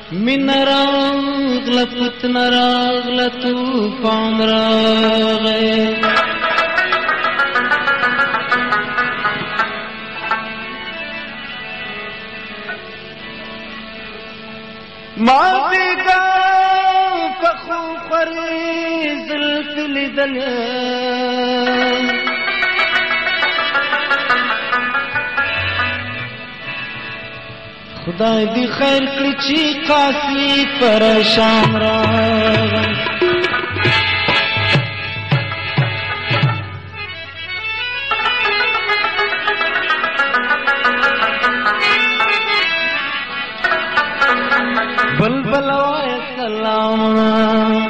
من راغله فتنه راغله طوفان راغی ما بیگا پخو خوری زلف لیدل خدای دی خیر کړي چې قاسي پریشان راغی بلبل وای سلام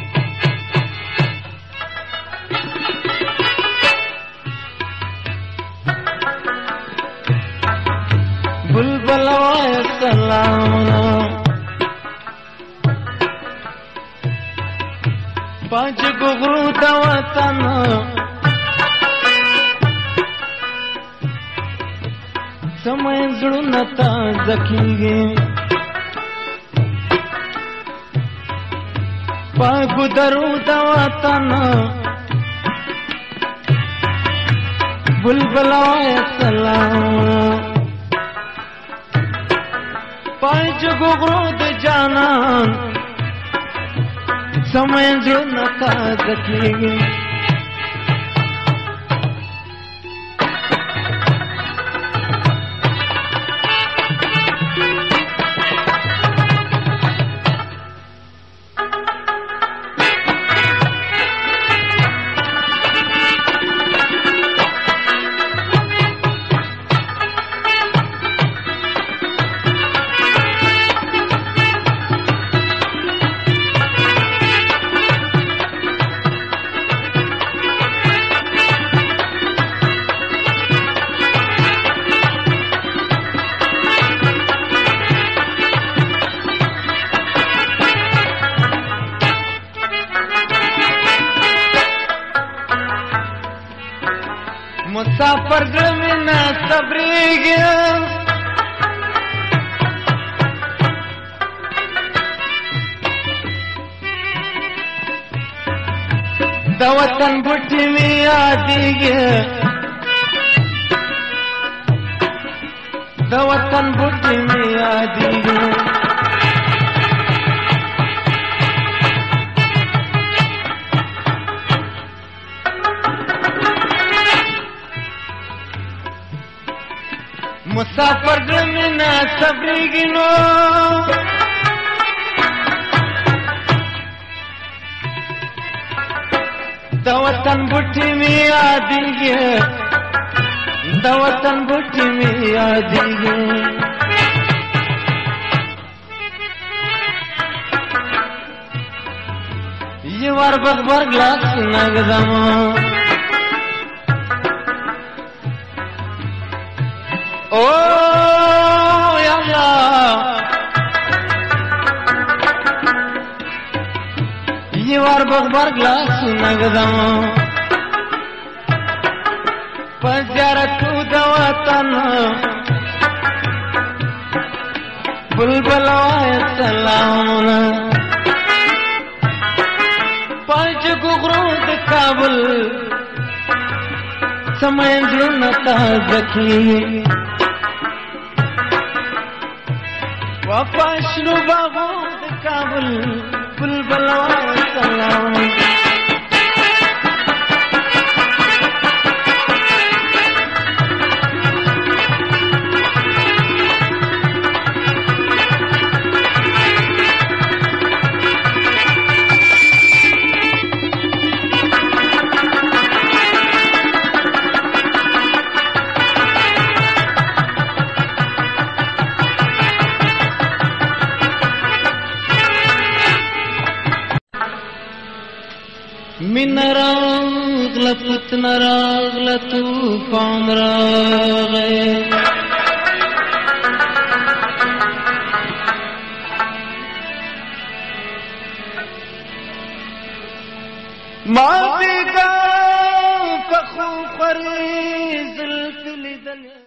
بلبل وای سلام پنج ګغرو د وطن سمې زړونه تازه کیږي پاگو درو د وطن بلبل وای سلام پنج ګغرو د جانان سمې زړونه تازه کیږي مسافر زړه نه صبرېږي د وطن بوټي مې یادېږي د وطن بوټي مې یادېږي مسافر زړه نه صبرېږي نو د وطن بوټي مې یادېږي د وطن بوټي مې یادېږي یوار بغبر ګلاس نږدم او یا الله یوار بغبر ګلاس نږدم په زیارتو د وطن بلبل وای سلامونه پنج ګغرو د کابل سمې زړونه تازه کیږي وپاشنو باغو د کابل بلبل وای سلام من راغله فتنه راغله طوفان راغی ما بیگا پخو خوری زلف لیدل